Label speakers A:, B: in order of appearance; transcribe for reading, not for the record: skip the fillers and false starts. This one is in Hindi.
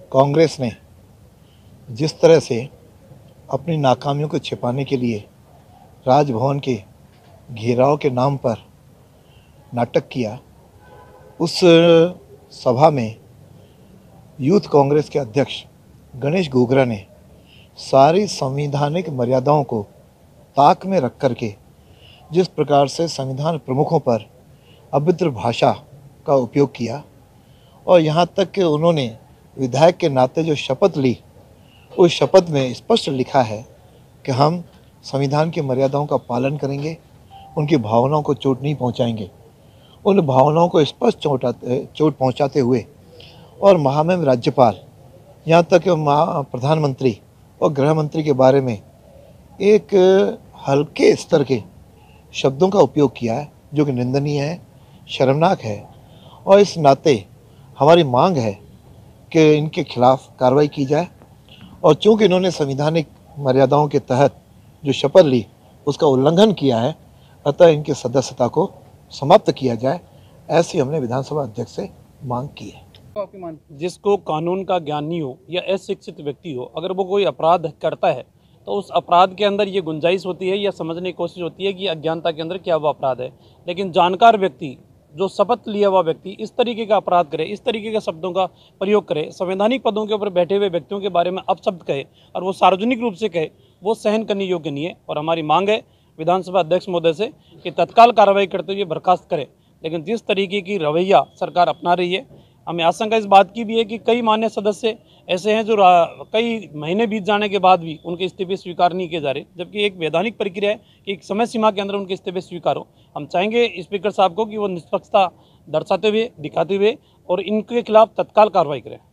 A: कांग्रेस ने जिस तरह से अपनी नाकामियों को छिपाने के लिए राजभवन के घेराव के नाम पर नाटक किया, उस सभा में यूथ कांग्रेस के अध्यक्ष गणेश घुघरा ने सारी संवैधानिक मर्यादाओं को ताक में रख करके जिस प्रकार से संविधान प्रमुखों पर अभद्र भाषा का उपयोग किया और यहाँ तक कि उन्होंने विधायक के नाते जो शपथ ली, उस शपथ में स्पष्ट लिखा है कि हम संविधान की मर्यादाओं का पालन करेंगे, उनकी भावनाओं को चोट नहीं पहुँचाएंगे। उन भावनाओं को स्पष्ट चोट पहुँचाते हुए और महामहिम राज्यपाल, यहाँ तक कि प्रधानमंत्री और गृह मंत्री के बारे में एक हल्के स्तर के शब्दों का उपयोग किया है, जो कि निंदनीय है, शर्मनाक है। और इस नाते हमारी मांग है कि इनके खिलाफ कार्रवाई की जाए और चूँकि इन्होंने संवैधानिक मर्यादाओं के तहत जो शपथ ली उसका उल्लंघन किया है, अतः इनकी सदस्यता को समाप्त किया जाए, ऐसी हमने विधानसभा अध्यक्ष से मांग की है।
B: जिसको कानून का ज्ञान नहीं हो या अशिक्षित व्यक्ति हो, अगर वो कोई अपराध करता है तो उस अपराध के अंदर ये गुंजाइश होती है या समझने की कोशिश होती है कि अज्ञानता के अंदर क्या वो अपराध है। लेकिन जानकार व्यक्ति, जो शपथ लिया हुआ व्यक्ति इस तरीके का अपराध करे, इस तरीके के शब्दों का प्रयोग करे, संवैधानिक पदों के ऊपर बैठे हुए व्यक्तियों के बारे में अपशब्द कहे और वो सार्वजनिक रूप से कहे, वो सहन करने योग्य नहीं है। और हमारी मांग है विधानसभा अध्यक्ष महोदय से कि तत्काल कार्रवाई करते हुए बर्खास्त करें। लेकिन जिस तरीके की रवैया सरकार अपना रही है, हमें आशंका इस बात की भी है कि कई मान्य सदस्य ऐसे हैं जो कई महीने बीत जाने के बाद भी उनके इस्तीफे स्वीकार नहीं किए जा रहे, जबकि एक वैधानिक प्रक्रिया है कि एक समय सीमा के अंदर उनके इस्तीफे स्वीकार हो। हम चाहेंगे स्पीकर साहब को कि वो निष्पक्षता दर्शाते हुए, दिखाते हुए और इनके खिलाफ तत्काल कार्रवाई करें।